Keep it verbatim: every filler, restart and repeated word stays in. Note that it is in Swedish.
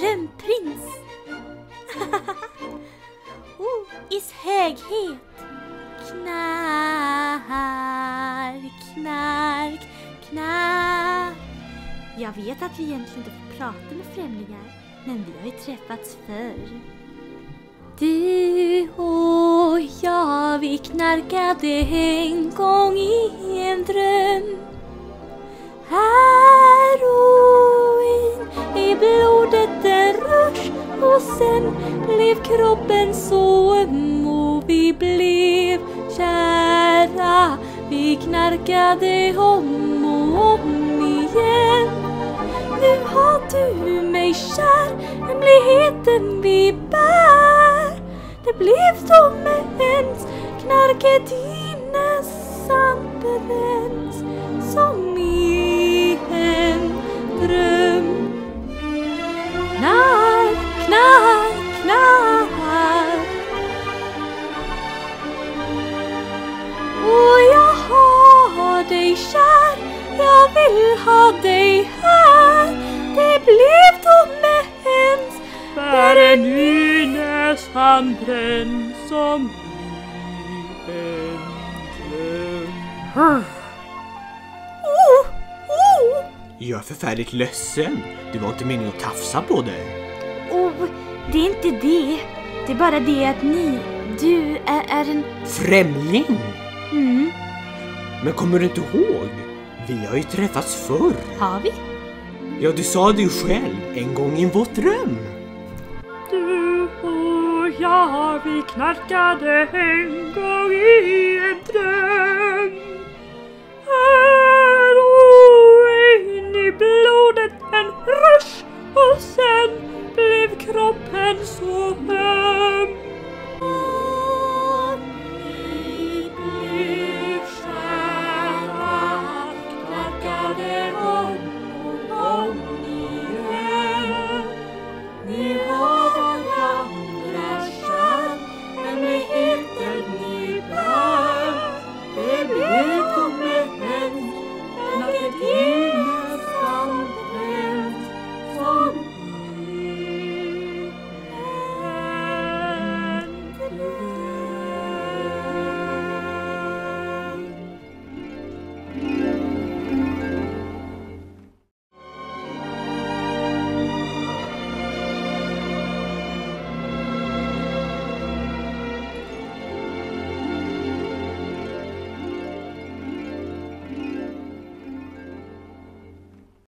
drömprins. Oh, is höghet. Knark, knark, knark. Jag vet att vi egentligen inte får prata med främlingar, men vi har ju träffats förr. Du och jag, vi knarkade en gång i en dröm. Heroin i blodet en rush, och sen blev kroppen så öm och vi blev kära. Vi knarkade om och om igen. Nu har du mig kär, hemligheten vi bär. Det blev som ens, knarket i nässan bränns som i en dröm. Knark, knark, knark. Och jag har dig kär, jag vill ha dig här. Det blev då med ens, där en ny näsan bränns som i en dröm. Oh, oh. Jag är förfärligt ledsen. Det var inte meningen att tafsa på dig. Oh, det är inte det. Det är bara det att ni, du är, är en... Främling? Mm. Men kommer du inte ihåg? Vi har ju träffats förr. Har vi? Ja, du sa det ju själv en gång i vårt dröm. Du och jag, vi knarkade en gång i en dröm. Heroin i blodet en rush, och sen blev kroppen så hög.